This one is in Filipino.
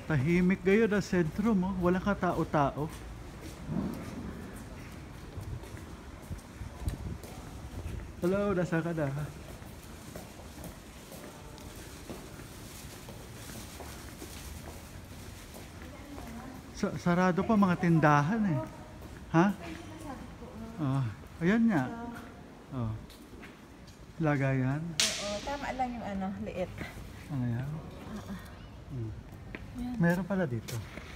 Tahimik gayon ang sentro mo. Walang katao-tao. Hello, nasa ka na? Sarado pa mga tindahan eh. Ha? Oh, ayan nga. Oh. Lagayan. Oo, tama lang yung ano, liit. Ano yan? Meron pala dito.